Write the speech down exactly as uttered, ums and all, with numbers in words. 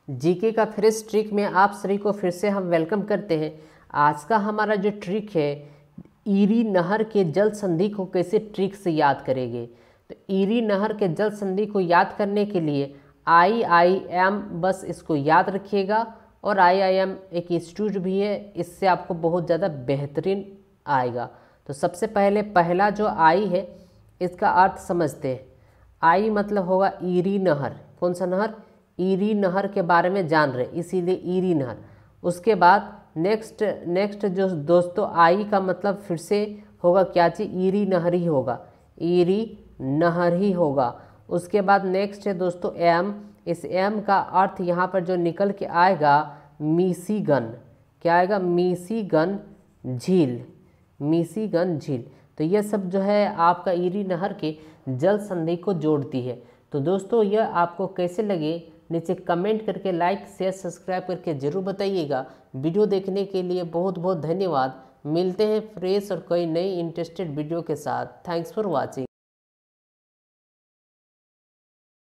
GK का fresh trick में आप सभी को फिर से हम वेलकम करते हैं। आज का हमारा जो ट्रिक है, ईरी नहर के जल संधि को कैसे ट्रिक से याद करेंगे। तो ईरी नहर के जल संधि को याद करने के लिए आई आई एम बस इसको याद रखिएगा, और आई आई एम एक इंस्टीट्यूट भी है, इससे आपको बहुत ज़्यादा बेहतरीन आएगा। तो सबसे पहले पहला जो आई है इसका अर्थ समझते हैं। आई मतलब होगा ईरी नहर। कौन सा नहर? ईरी नहर के बारे में जान रहे, इसीलिए ईरी नहर। उसके बाद नेक्स्ट नेक्स्ट जो दोस्तों आई का मतलब फिर से होगा क्या चीज़? ईरी नहर ही होगा, ईरी नहर ही होगा। उसके बाद नेक्स्ट है दोस्तों एम। इस एम का अर्थ यहाँ पर जो निकल के आएगा मिशिगन। क्या आएगा? मिशिगन झील, मिशिगन झील। तो ये सब जो है आपका ईरी नहर के जल संधि को जोड़ती है। तो दोस्तों यह आपको कैसे लगे नीचे कमेंट करके लाइक शेयर सब्सक्राइब करके ज़रूर बताइएगा। वीडियो देखने के लिए बहुत बहुत धन्यवाद। मिलते हैं फ्रेश और कोई नई इंटरेस्टेड वीडियो के साथ। Thanks for watching.